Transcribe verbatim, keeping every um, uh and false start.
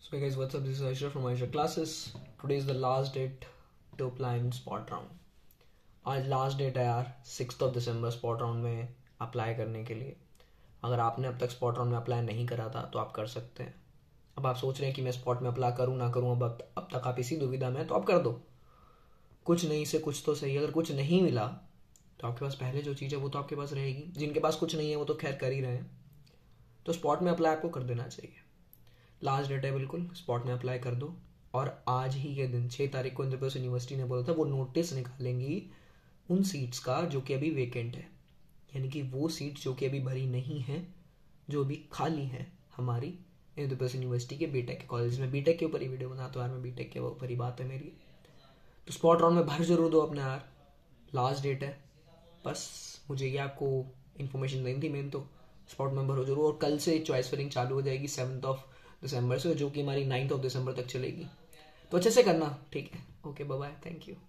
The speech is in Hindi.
So hey guys, what's up? This is Aisha from Aisha Classes. Today is the last date to apply in spot round. आज लास्ट डेट है यार, six of December spot round में अप्लाई करने के लिए. अगर आपने अब तक स्पॉट राउंड में अप्लाई नहीं करा था तो आप कर सकते हैं. अब आप सोच रहे हैं कि मैं स्पॉट में अप्लाई करूँ ना करूँ, अब अब तक आप इसी दुविधा में हैं तो आप कर दो. कुछ नहीं से कुछ तो सही. अगर कुछ नहीं मिला तो आपके पास पहले जो चीज़ है वो तो आपके पास रहेगी. जिनके पास कुछ नहीं है वो तो खैर कर ही रहे हैं. तो स्पॉट में अप्लाई आपको कर देना चाहिए. लास्ट डेट है, बिल्कुल स्पॉट में अप्लाई कर दो. और आज ही के दिन छः तारीख को इंद्र प्रस्थ यूनिवर्सिटी ने बोला था वो नोटिस निकालेंगी उन सीट्स का जो कि अभी वेकेंट है, यानी कि वो सीट जो कि अभी भरी नहीं है, जो अभी खाली है हमारी इंद्र प्रस्थ यूनिवर्सिटी के बीटेक के कॉलेज में. बीटेक के ऊपर ही वीडियो बनाता हूँ यार मैं, बीटेक के ऊपर ही बात है मेरी. तो स्पॉट राउंड में भर जरूर दो अपने यार. लास्ट डेट है, बस मुझे ये आपको इन्फॉर्मेशन देनी थी मेन. तो स्पॉट में भरो जरूर. और कल से चॉइस फिलिंग चालू हो जाएगी सेवन्थ ऑफ दिसंबर से, जो कि हमारी नाइन्थ ऑफ दिसंबर तक चलेगी. तो अच्छे से करना, ठीक है. Okay, bye bye, thank you.